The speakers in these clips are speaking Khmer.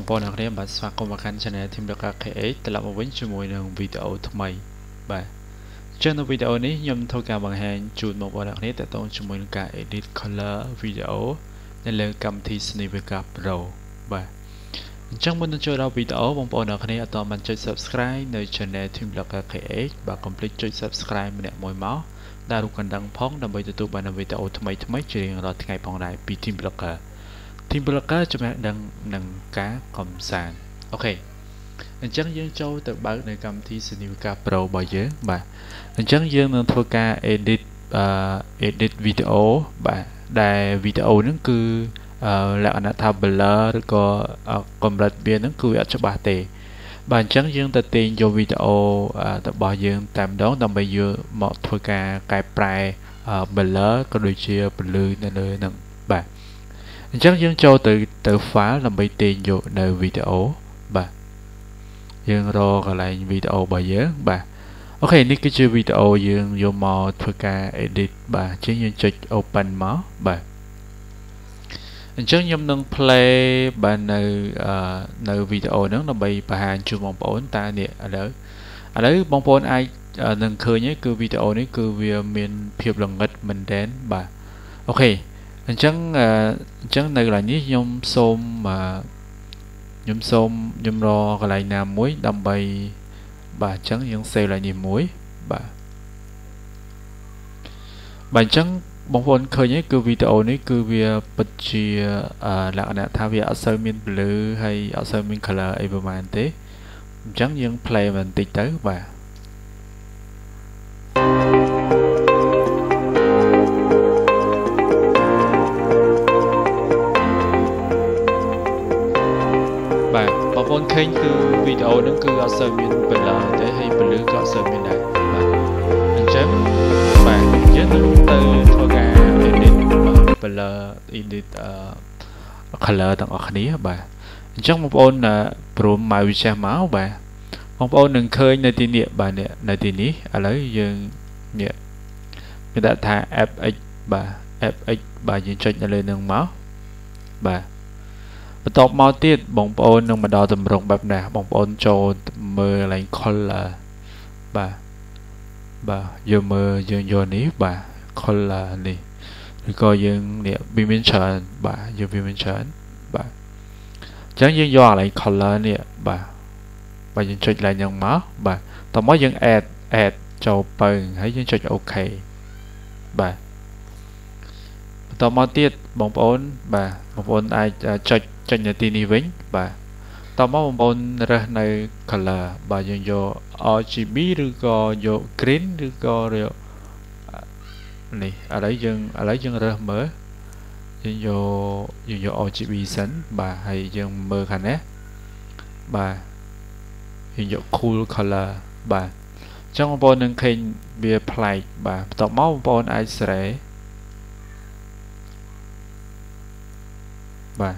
បងប្អូនអ្នកនាងបាទស្វាគមន៍មកកាន់ Channel Team Loka KH ត្រឡប់មកវិញជាមួយនឹងវីដេអូថ្មីបាទចឹងនៅវីដេអូនេះខ្ញុំធ្វើការបង្ហាញជូនបងប្អូនអ្នកនាងទាក់ទងជាមួយនឹងការ edit color video នៅលើកម្មវិធី Cinevega Pro បាទអញ្ចឹងមុននឹងចូលដល់វីដេអូបងប្អូនអ្នកនាងអត់ទាន់បានចុច Subscribe នៅ Channel Team Loka KH បាទកុំភ្លេចចុច Subscribe ម្នាក់មួយមកដែលរូបកណ្ដឹងផងដើម្បីទទួលបានវីដេអូថ្មីៗជារៀងរាល់ថ្ងៃផងដែរពី Team Loka Team Loka ចំណេះដឹងនឹងការកំសាន្តអូខេអញ្ចឹងយើងចូលទៅបើកនៅកម្មវិធី Cinevega Pro របស់យើងបាទអញ្ចឹងយើងនឹងធ្វើការ edit video បាទដែលវីដេអូហ្នឹងគឺលក្ខណៈថា blur ឬក៏កម្រិតវាហ្នឹងគឺវាអត់ច្បាស់ទេបាទអញ្ចឹងយើងទៅទាញយកវីដេអូរបស់យើងតែម្ដងដើម្បីយកមកធ្វើការកែប្រែ blur ក៏ដូចជាពលឺនៅលើហ្នឹងបាទអញ្ចឹងយើងចូលទៅ file ដើម្បីទាញយកនៅវីដេអូបាទយើងរកកន្លែងវីដេអូរបស់យើងបាទអូខេនេះគឺជាវីដេអូយើងយកមកធ្វើការ edit បាទអញ្ចឹងយើងចុច open មកបាទអញ្ចឹងខ្ញុំនឹង play បាទនៅវីដេអូហ្នឹងដើម្បីបង្ហាញជូនបងប្អូនតើនេះឥឡូវបងប្អូនអាចនឹងឃើញគឺវីដេអូនេះគឺវាមានភាពល្ងិតមែនទែនបាទអូខេអញ្ចឹងនៅកន្លែងនេះខ្ញុំសូមខ្ញុំរកកន្លែងណាមួយដើម្បីបាទអញ្ចឹងយើង save កន្លែងនេះមួយបាទអញ្ចឹងបងប្អូនឃើញគឺវីដេអូនេះគឺវាពិតជាលក្ខណៈថាវាអត់សូវមានពលឺហើយអត់សូវមាន color អីប្រហែលទេអញ្ចឹងយើង play បន្តិចទៅបាទបាទបងប្អូនឃើញគឺវីដេអូហ្នឹងគឺអត់សូវមាន blur ទេហើយពលឺក៏អត់សូវមានដែរបាទអញ្ចឹងបាទយើងនឹងទៅធ្វើការ edit blur edit color ទាំងអស់គ្នាបាទអញ្ចឹងបងប្អូនព្រមមកវាចេះមកបាទបងប្អូននឹងឃើញនៅទីនេះបាទនៅទីនេះឥឡូវយើងនេះគេដាក់ថា fx បាទ fx បាទយើងចុចនៅលើនឹងមកបាទបន្ទាប់មកទៀតបងប្អូននឹងមកដល់ទម្រង់បែបណាបងប្អូនចូលមើលកន្លែង color បាទយើងយកនេះបាទ color នេះឬក៏យើងនេះវាមានច្រើនបាទយើងវាមានច្រើនបាទអញ្ចឹងយើងយកកន្លែង color នេះបាទយើងចុចឡើងយ៉ាងមកបាទតោះមកយើង add ចូលពៅហើយយើងចុច OK បាទបន្តមកទៀតបងប្អូនបាទបងប្អូនអាចចុចនៅទីនេះវិញបាទតមកបងប្អូនរើសនៅ color បាទយើងយក RGB ឬក៏យក green ឬក៏យកនេះឥឡូវយើងរើសមើលយើងយក RGB សិនបាទហើយយើងមើលខាងនេះបាទយើងយក cool color បាទអញ្ចឹងបងប្អូននឹងឃើញវាប្លែកបាទបន្ទាប់មកបងប្អូនអាចស្រែបាទ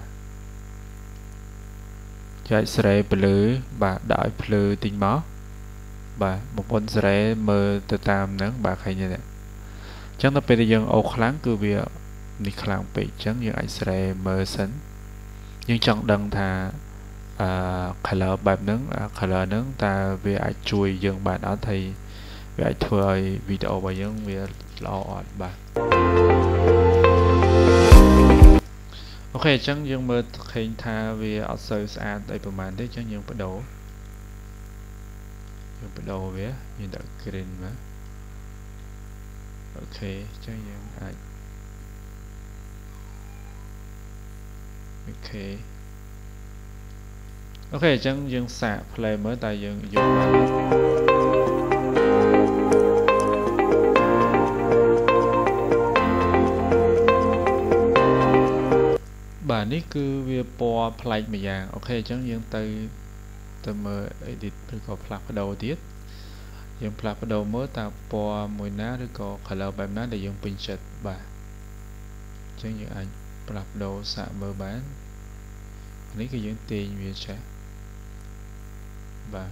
ចែកស្រែពលឺបាទដាក់ឲ្យភ្លឺតិចមកបាទបងប្អូនស្រែមើលទៅតាមហ្នឹងបាទឃើញទេអញ្ចឹងដល់ពេលដែលយើងអូខ្លាំងគឺវានេះខ្លាំងពេកអញ្ចឹងយើងអាចស្រែមើលសិនយើងចង់ដឹងថាcolor បែបហ្នឹងcolor ហ្នឹងតើវាអាចជួយយើងបានអត់ហើយវាអាចធ្វើឲ្យវីដេអូរបស់យើងវាល្អអត់បាទអូខេអញ្ចឹងយើងមើលឃើញថាវាអត់សូវស្អាតអីប្រហែលទេអញ្ចឹងយើងបដូរវាយើងដាក់ green មកអូខេអញ្ចឹងយើងអាចអូខេអញ្ចឹងយើងសាក play មើលតើយើងយកបានបាទនេះគឺវាពណ៌ប្លែកម្យ៉ាងអូខេអញ្ចឹងយើងទៅមើល edit ឬក៏ផ្លាស់ប្ដូរទៀតយើងផ្លាស់ប្ដូរមើលតើពណ៌មួយណាឬក៏ color បែបណាដែលយើងពេញចិត្តបាទអញ្ចឹងយើងអាចផ្លាស់ប្ដូរសាកមើលបាននេះគឺយើងទាញវាចេះបាទ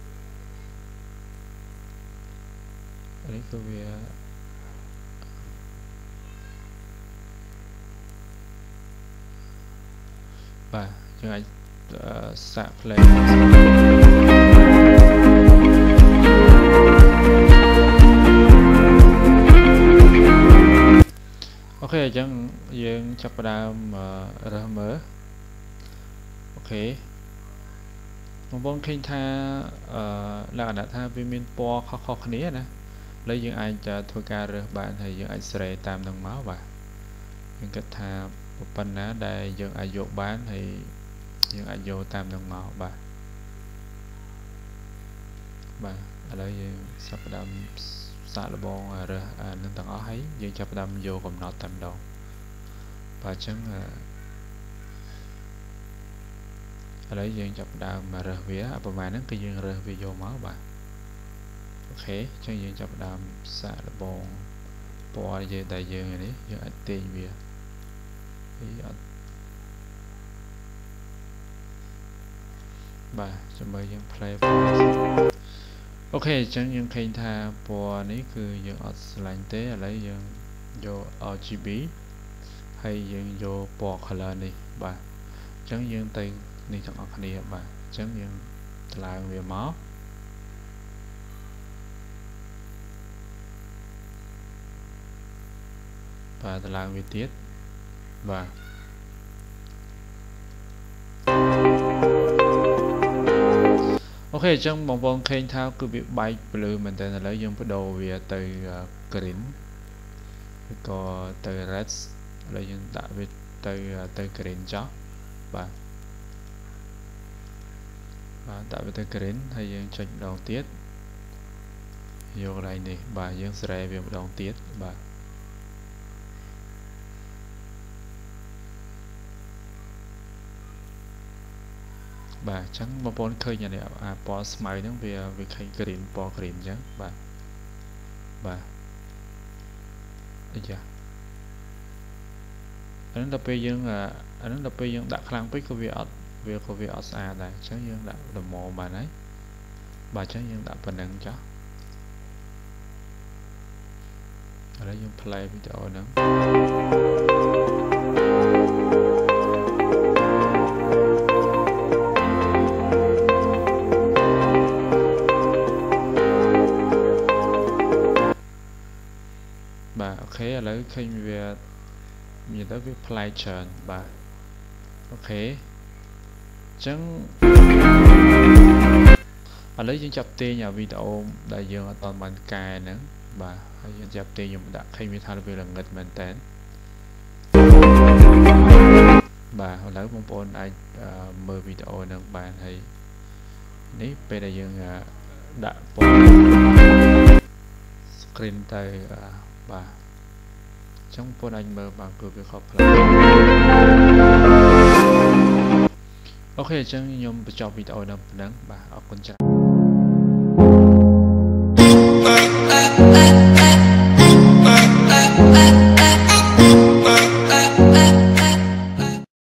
នេះគឺវាបាទយើងអាចសាក play អូខេអញ្ចឹងយើងចាប់ផ្ដើមរើសមើលអូខេបងប្អូនឃើញថាលក្ខណៈថាវាមានពណ៌ខុសៗគ្នាណាឥឡូវយើងអាចធ្វើការរើសបានហើយយើងអាចស្រេតាមនឹងមកបាទយើងគិតថាប៉ុណ្ណាដែលយើងអាចយកបានហើយយើងអាចយកតាមនឹងមកបាទឥឡូវយើងចាប់ផ្ដើមសាកល្បងរើសនឹងទាំងអស់ហើយយើងចាប់ផ្ដើមយកកំណត់តែម្ដងបាទអញ្ចឹងឥឡូវយើងចាប់ផ្ដើមរើសវាប្រហែលហ្នឹងគឺយើងរើសវាយកមកបាទអូខេអញ្ចឹងយើងចាប់ផ្ដើមសាកល្បងពណ៌យើងដែលយើងនេះយើងអាចទាញវាហើយអត់បាទចាំមើលយើង play អូខេអញ្ចឹងយើងឃើញថាពណ៌នេះគឺយើងអត់ស្រឡាញ់ទេឥឡូវយើងយក RGB ហើយយើងយកពណ៌ color នេះបាទអញ្ចឹងយើងទៅនេះទាំងអស់គ្នាបាទអញ្ចឹងយើងថ្លើមវាមកបាទថ្លើមវាទៀតបាទអូខេអញ្ចឹងបងប្អូនឃើញថាគឺវាបែកភ្លឺមែនតើឥឡូវយើងបដូរវាទៅ green ឬក៏ទៅ red ឥឡូវយើងដាក់វាទៅ green ចុះបាទដាក់វាទៅ green ហើយយើងចុចម្ដងទៀតយកកន្លែងនេះបាទយើងស្រែវាម្ដងទៀតបាទបាទអញ្ចឹងបងប្អូនឃើញអានេះពណ៌ស្មៅហ្នឹងវាឃើញ green ពណ៌ green អញ្ចឹងបាទអាយ៉ាអានឹងដល់ពេលយើងដាក់ខ្លាំងពេកក៏វាអត់ស្អាតដែរអញ្ចឹងយើងដាក់ល្មមបានហើយបាទអញ្ចឹងយើងដាក់ប៉ុណ្្នឹងចុះឥឡូវយើង play វីដេអូហ្នឹងបាទអូខេឥឡូវឃើញវាមានទៅវា play ច្រើនបាទអូខេអញ្ចឹងឥឡូវយើងចាប់ទាញវីដេអូដែលយើងអត់ទាន់បានកែហ្នឹងបាទហើយយើងចាប់ទាញខ្ញុំដាក់ឃើញវាថាវាល្ងិតមែនតើបាទឥឡូវបងប្អូនអាចមើលវីដេអូហ្នឹងបានហើយនេះពេលដែលយើងដាក់ពណ៌ screen ទៅបាទចឹងបងប្អូនអាចមើលបានគឺវាខុសផ្លែអូខេអញ្ចឹងខ្ញុំបញ្ចប់វីដេអូនៅប៉ុណ្ណឹងបាទអរគុណច្រើន